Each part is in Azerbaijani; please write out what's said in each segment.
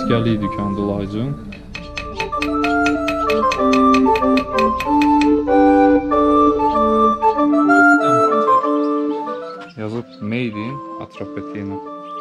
misgərlik dükanıdır Lahıcın. Yazıb Made in Atropetina.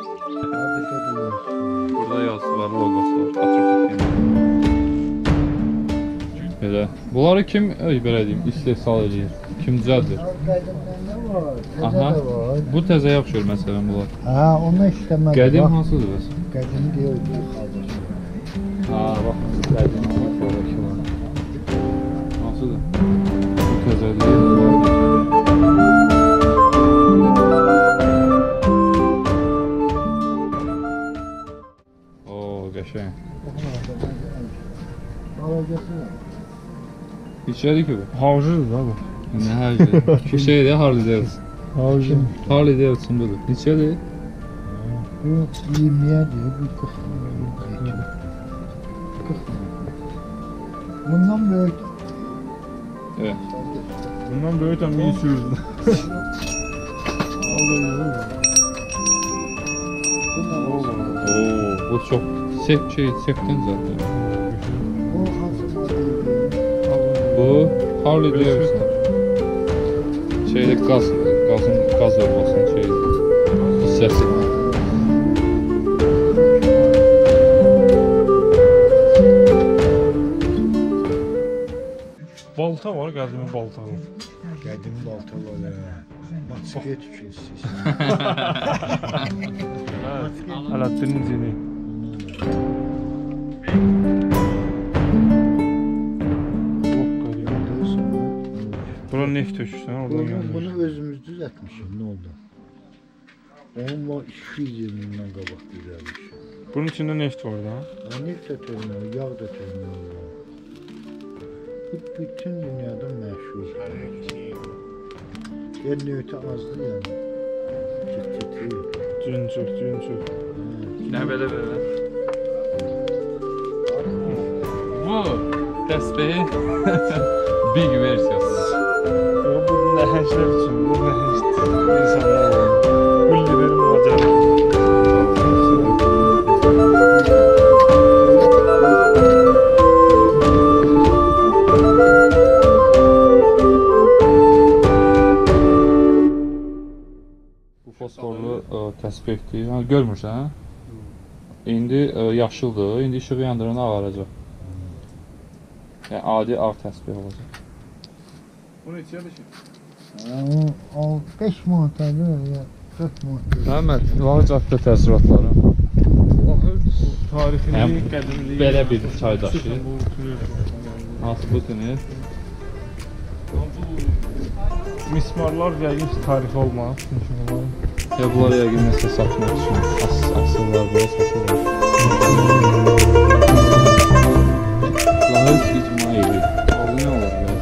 Burada yazısı var, logosu var, Atropetina. Belə. Bunları kim, belə deyim, istehsal edir? Kim düzəldir? Aha, bu təzə yapışır məsələn bunlar. Hə, onu işləmək. Qədim hansıdır bəs? Qədim deyil. Ha, bax, qədim sonraki var. Hansıdır? Bu təzə deyil. Oo, qəşəng. İçəri ki bu? Havcıdır da bu. Nə hərcə? Bu şeydir, Harley Davidson. Havcı. Harley Davidson budur. Neçədir? Bu 20'yədir, bu 40. Bundan böyük. Evet. Bundan böyük ama iyi sürdü. Oo, bu çok sekten zaten. Bu Harley Davidson. Şeyde gaz olmasın şey hissəsi. Balta var, qədimi balta var. Qədim balta var. Motosiklet üçün istəyirsən. Alaaddin'in zini. Bura neft tökürsən, oradan gəlmiş. Bunu özümüz düzəltmişik, nə oldu? Onunla 200 yılından qabaq düzəlmişik. Bunun içində neft var da? Neft də törünür, yağ da törünür. Bu bütün dünyada məşhur. Yer növtə azdır yəni. Cün çox. Nə belə. Bu təsbih big versiyası. Bu nəhənglər üçün, bu nəhəng insanlar var. Bu liderin macarı. Bu fosforlu təsbihdir. Görmürsən? İndi yaşıldır, indi işığı yandırana ağaracaq. Yəni adi ağ təsbih olacaq. Bu neçədir ki? 5 manatadır ya 4 manatadır. Əhməd, Lahıc haqqında təəssüratları. Lahıc tarixini, qədimliyi. Belə bir çaydaşı. Hansı bu tünel? Mismarlar yəqin ki, tarixi olmaz. Ya bunlar yəqin nəsə satmaq üçün əsrlər belə satılır. Lahıc XVIII-XIX. Orada nə olur biraz?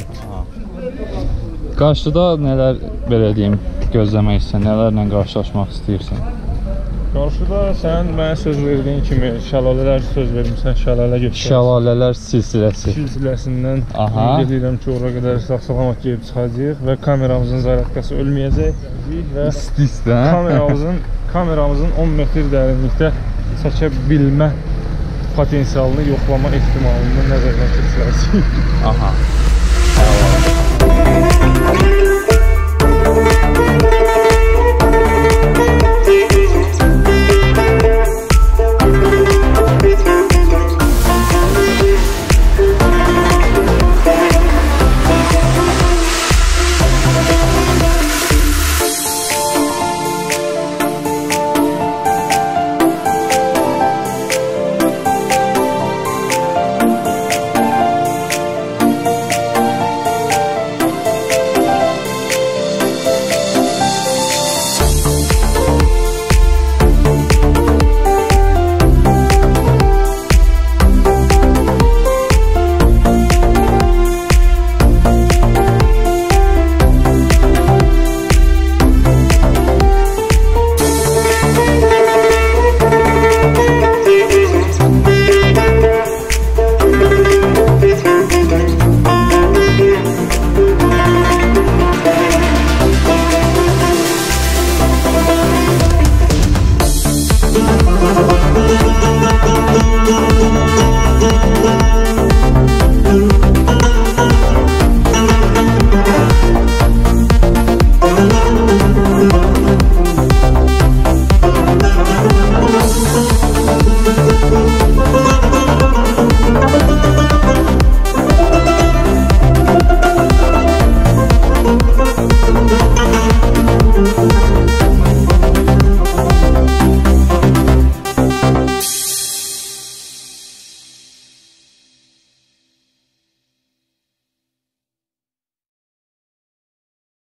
Qarşıda nələr, belə deyim, gözləmək istəyirsən, nələrlə qarşılaşmaq istəyirsən? Qarşıda sən mənə söz verdiyin kimi şəlalələr söz vermişsən, şəlalə göstərsən. Şəlalələr silsiləsi. Silsiləsindən Aha. Gedirəm ki, oraya qədər sağ-salamat gelib çıxacaq və kameramızın zaratkası ölməyəcək və kameramızın 10 metr dərinlikdə çəkə bilmə potensialını yoxlama ehtimalını nəzərdən keçirəcəyik. Aha.